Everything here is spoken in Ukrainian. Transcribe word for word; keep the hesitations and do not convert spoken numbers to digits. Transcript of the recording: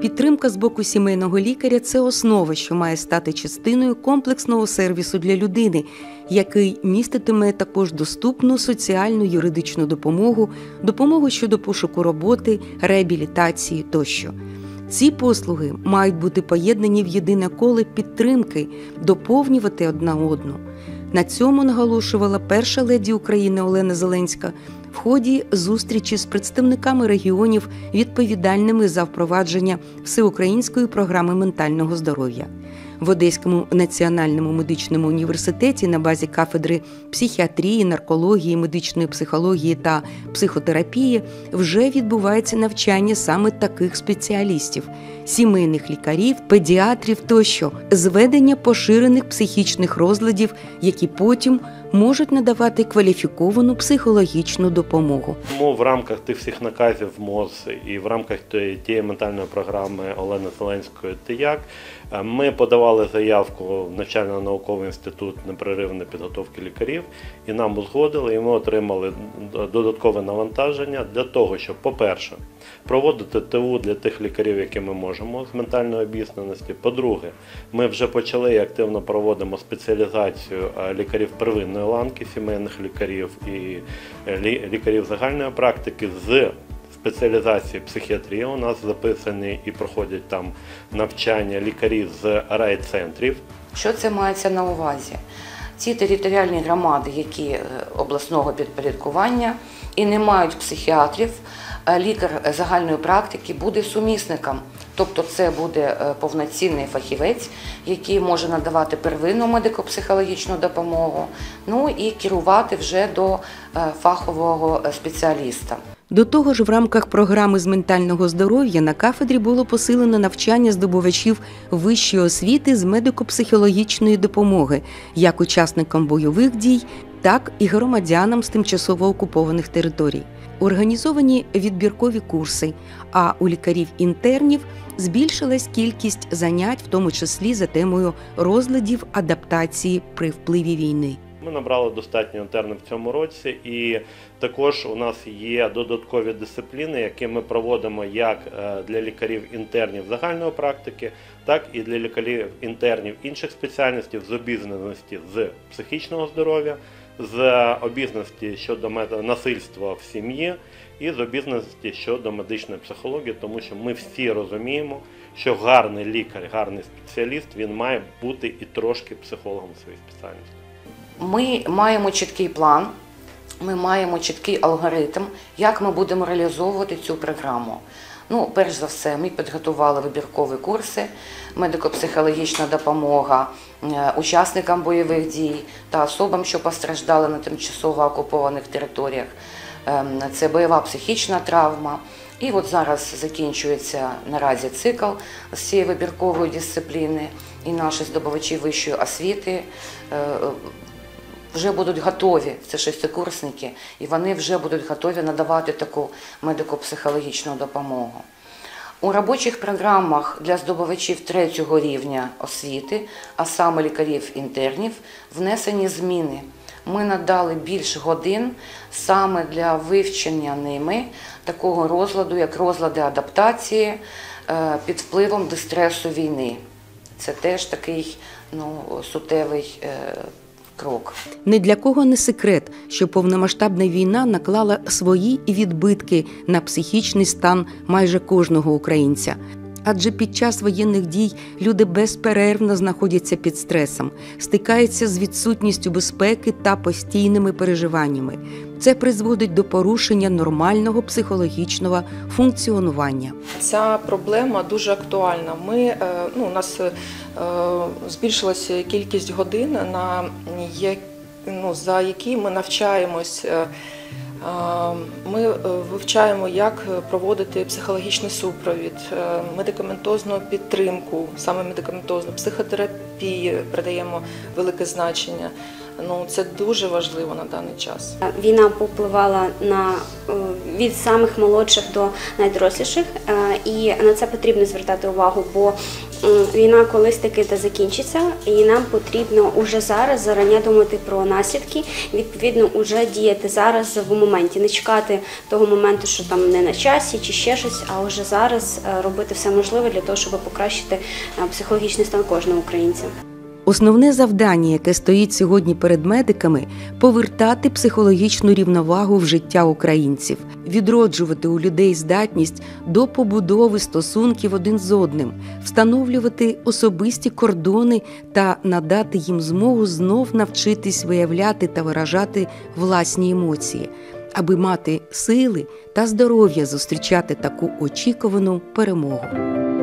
Підтримка з боку сімейного лікаря – це основа, що має стати частиною комплексного сервісу для людини, який міститиме також доступну соціальну юридичну допомогу, допомогу щодо пошуку роботи, реабілітації тощо. Ці послуги мають бути поєднані в єдине коло підтримки, доповнювати одна одну. На цьому наголошувала перша леді України Олена Зеленська в ході зустрічі з представниками регіонів, відповідальними за впровадження всеукраїнської програми ментального здоров'я. В Одеському національному медичному університеті на базі кафедри психіатрії, наркології, медичної психології та психотерапії вже відбувається навчання саме таких спеціалістів – сімейних лікарів, педіатрів тощо, зведення поширених психічних розладів, які потім можуть надавати кваліфіковану психологічну допомогу. Тому в рамках тих всіх наказів МОЗ і в рамках тієї ментальної програми Олени Зеленської «ТИЯК» ми подавали заявку в навчально-науковий інститут непреривної підготовки лікарів, і нам узгодили, і ми отримали додаткове навантаження для того, щоб, по-перше, проводити ТУ для тих лікарів, які ми можемо з ментальної обізнаності. По-друге, ми вже почали і активно проводимо спеціалізацію лікарів первинної ланки, сімейних лікарів і лікарів загальної практики з спеціалізації психіатрії. У нас записані і проходять там навчання лікарів з райцентрів. Що це мається на увазі? Ці територіальні громади, які обласного підпорядкування і не мають психіатрів, лікар загальної практики буде сумісником. Тобто це буде повноцінний фахівець, який може надавати первинну медико-психологічну допомогу, ну і керувати вже до фахового спеціаліста. До того ж, в рамках програми з ментального здоров'я на кафедрі було посилено навчання здобувачів вищої освіти з медико-психологічної допомоги, як учасникам бойових дій, так і громадянам з тимчасово окупованих територій. Організовані відбіркові курси, а у лікарів-інтернів збільшилась кількість занять, в тому числі за темою розладів адаптації при впливі війни. Ми набрали достатньо інтернів в цьому році, і також у нас є додаткові дисципліни, які ми проводимо як для лікарів-інтернів загальної практики, так і для лікарів-інтернів інших спеціальностей з обізнаності з психічного здоров'я, з обізнаності щодо насильства в сім'ї і з обізнаності щодо медичної психології, тому що ми всі розуміємо, що гарний лікар, гарний спеціаліст, він має бути і трошки психологом у своїй спеціальності. Ми маємо чіткий план, ми маємо чіткий алгоритм, як ми будемо реалізовувати цю програму. Ну, перш за все, ми підготували вибіркові курси, медико-психологічна допомога учасникам бойових дій та особам, що постраждали на тимчасово окупованих територіях. Це бойова психічна травма. І от зараз закінчується наразі цикл з цієї вибіркової дисципліни, і наші здобувачі вищої освіти вже будуть готові, це шестикурсники, і вони вже будуть готові надавати таку медико-психологічну допомогу. У робочих програмах для здобувачів третього рівня освіти, а саме лікарів-інтернів, внесені зміни. Ми надали більше годин саме для вивчення ними такого розладу, як розлади адаптації під впливом дистресу війни. Це теж такий ну, суттєвий крок. Ні для кого не секрет, що повномасштабна війна наклала свої відбитки на психічний стан майже кожного українця. Адже під час воєнних дій люди безперервно знаходяться під стресом, стикаються з відсутністю безпеки та постійними переживаннями. Це призводить до порушення нормального психологічного функціонування. Ця проблема дуже актуальна. Ми, ну, у нас збільшилася кількість годин, на, ну, за які ми навчаємось. Ми вивчаємо, як проводити психологічний супровід, медикаментозну підтримку, саме медикаментозну, психотерапії придаємо велике значення, Ну, це дуже важливо на даний час. Війна попливала на е, від самих молодших до найдоросліших, е, і на це потрібно звертати увагу, бо е, війна колись таки та закінчиться, і нам потрібно уже зараз зарані думати про наслідки, відповідно, уже діяти зараз в моменті, не чекати того моменту, що там не на часі чи ще щось, а вже зараз е, робити все можливе для того, щоб покращити е, психологічний стан кожного українця. Основне завдання, яке стоїть сьогодні перед медиками – повертати психологічну рівновагу в життя українців, відроджувати у людей здатність до побудови стосунків один з одним, встановлювати особисті кордони та надати їм змогу знов навчитись виявляти та виражати власні емоції, аби мати сили та здоров'я зустрічати таку очікувану перемогу.